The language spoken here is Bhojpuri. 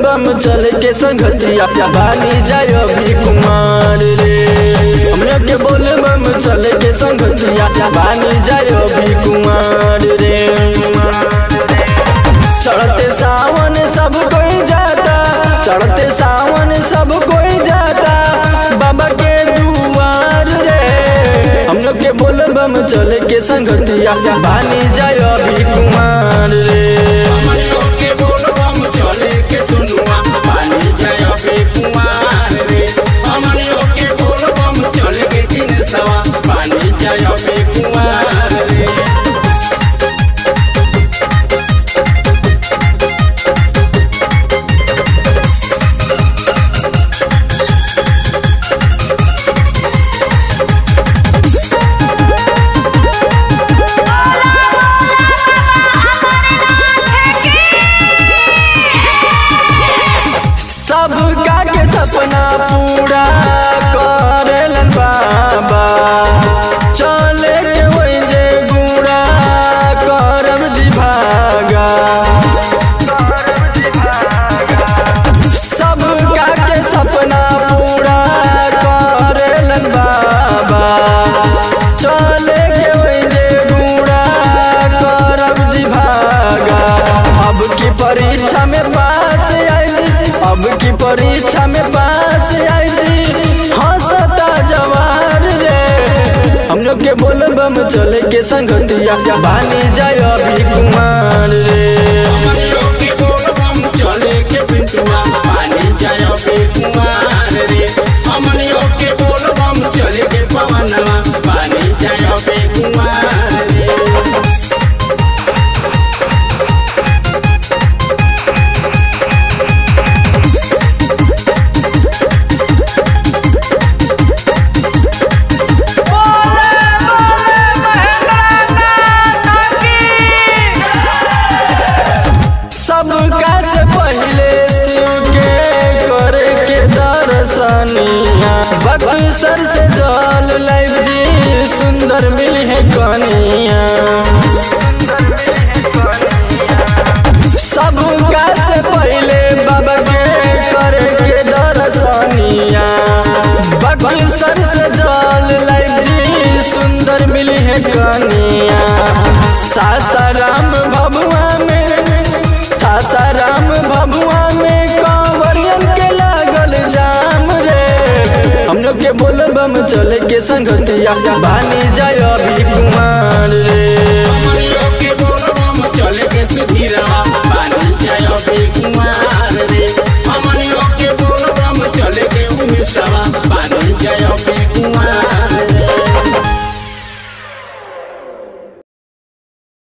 बम चल के संगतिया बानी जाय अभी कुमार रे। हम लोग के बोल बम चल के संगतिया बानी जाय अभी कुमार रे। चढ़ते सावन सब कोई जाता, चढ़ते सावन सब कोई जाता बाबा के दुआर रे। हम लोग के बोल बम चल के संगतिया बानी जाय अभी कुमार रे। सबका के सपना पूरा करेलन बाबा, चले के वही जे गुड़ा करब जी भागा। सबका के सपना पूरा करेलन बाबा, चले के वही जे गुड़ा करब जी भागा। अब की परीक्षा में पास अब की परीक्षा में पास आई थी हंसता जवार रे। हम लोग के बोल बम चले के संगतिया बानी जाय अभी कुमार रे। हम लोग के बोल बम चले के पिंटुआ बानी जाय अभी कुमार रे। हम लोग के बोल बम चले के पवनवा बानी जाय अभी कुमार रे। सबका से पहले शिव के करे के दर्शनिया, बक्सर से जल लाइव जी सुंदर मिली है कनिया। सबका से पहले बाबा के करे के दर्शनिया, बक्सर से जल लाइव जी सुंदर मिली है कनिया। सासाराम भभुआ में, सासाराम भभुआ में कांवरियन के लागल जाम रे। हम लोग के बोल बम चले के संगतिया बानी जाय अभी कुमार रे।